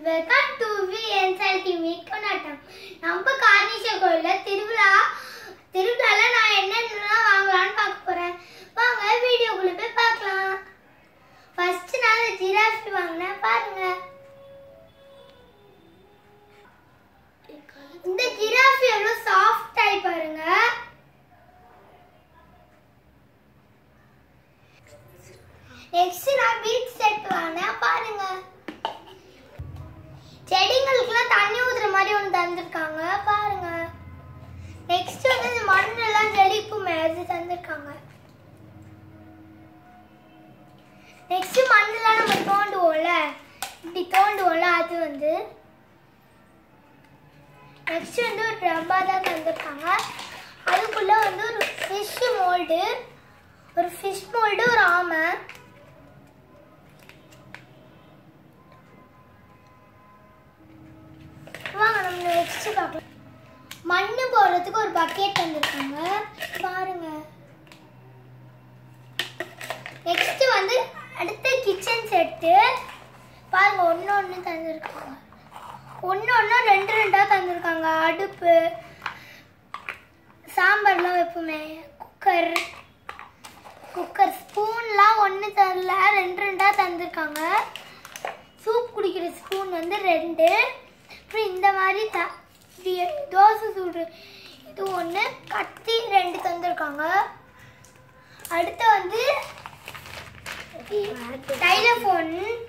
Welcome to VNCTV கொண்டாட்டம். நம்ம கரானேஸ்வார் கோயில்ல திருவிழால நான் என்னென்னலாம் வாங்கலாம்னு பார்க்க போறேன். வாங்க வீடியோக்குள்ள போய் பார்க்கலாம். ஃபர்ஸ்ட் நான் ஜிராஃபி வாங்குனேன் பாருங்க. இந்த ஜிராஃபி எவ்வளவு சாஃப்ட் ஆயி பாருங்க. நெக்ஸ்ட் நான் பீச் செட் வாங்குனேன் பாருங்க. செடிகளுக்குலாம் தண்ணி ஊத்துற மாதிரி ஒன்று தந்திருக்காங்க பாருங்க. நெக்ஸ்ட் வந்து இந்த மண்ணெல்லாம் ஜெலிப்பு மேலே தந்திருக்காங்க. நெக்ஸ்ட் மண்ணெல்லாம் நம்ம தோண்டுவோம்ல, இப்படி தோண்டுவோம்ல, அது வந்து நெக்ஸ்ட் வந்து ஒரு டப்பா தான் தந்திருக்காங்க. அதுக்குள்ள வந்து ஒரு ஃபிஷ் மோல்டு, ஒரு ஆமை, வாங்க நம்ம நெக்ஸ்ட் பார்க்கலாம். மண்ணு போடுறதுக்கு ஒரு பக்கெட் தந்திருக்காங்க பாருங்க. நெக்ஸ்ட் வந்து அடுத்த கிச்சன் செட்டு பாருங்க. ஒன்று தந்திருக்காங்க, ஒன்று ரெண்டா தந்திருக்காங்க. அடுப்பு, சாம்பார்லாம் வைப்போமே, குக்கர், ஸ்பூன்லாம் ஒன்று தரல, ரெண்டா தந்திருக்காங்க. சூப் குடிக்கிற ஸ்பூன் வந்து 2. அப்புறம் இந்த மாதிரி தோசை சுடுற இது 1, கத்தி 2 தந்திருக்காங்க. அடுத்து வந்து டைலஃபோன்,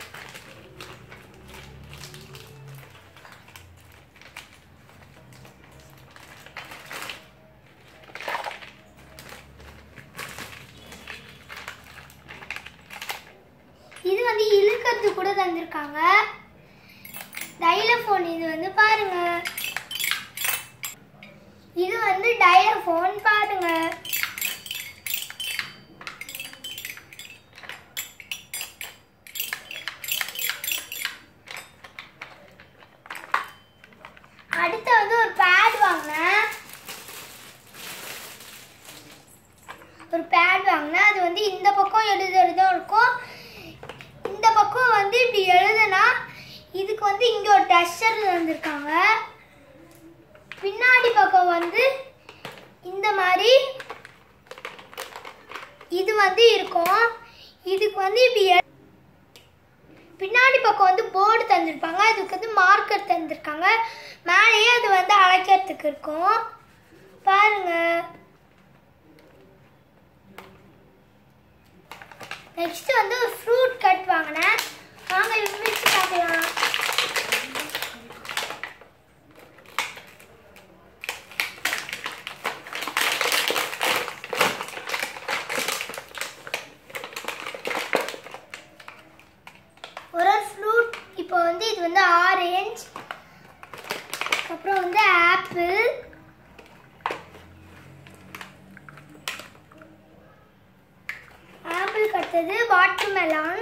இது வந்து இழுக்கிறது கூட தந்திருக்காங்க. டைலஃபோன் இது வந்து பாருங்க, இது வந்து டைலஃபோன் பாருங்க. அடுத்து வந்து ஒரு பேட் வாங்கினேன், அது வந்து இந்த பக்கம் எழுதுறதும் இருக்கும், இந்த பக்கம் வந்து இப்படி எழுதுனா இதுக்கு வந்து இங்க ஒரு டஸ்டர் வந்திருக்காங்க. பின்னாடி பக்கம் வந்து இந்த மாதிரி இது வந்து இருக்கும். இதுக்கு வந்து இப்படி பின்னாடி பக்கம் வந்து போர்டு தந்திருப்பாங்க, அதுக்கு வந்து மார்க்கர் தந்திருக்காங்க. மேலேயே அது வந்து அழைக்கிறதுக்கு இருக்கும் பாருங்க. நெக்ஸ்ட் வந்து ஒரு ஃப்ரூட் கட் வாங்கினேன், வாங்க விரிச்சு பார்க்கலாம். ஒரு ஃப்ரூட், இப்போ வந்து இது வந்து ஆரஞ்சு, அப்புறம் வந்து ஆப்பிள், அடுத்தது வாட்டர்மெலான்,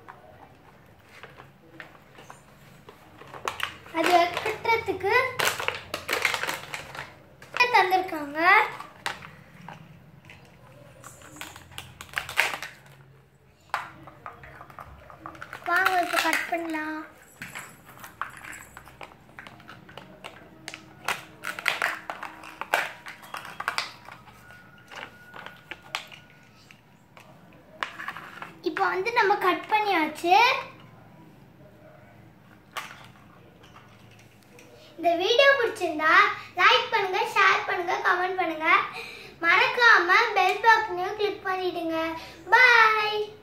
அது கட்டுறதுக்கு தந்திருக்காங்க. வாங்க இப்ப கட் பண்ணலாம். இப்போ வந்து நம்ம கட் பண்ணியாச்சு. இந்த வீடியோ பிடிச்சிருந்தா லைக் பண்ணுங்க, ஷேர் பண்ணுங்க, கமெண்ட் பண்ணுங்க. மறக்காம பெல் பட்டனையும் கிளிக் பண்ணிடுங்க. பை.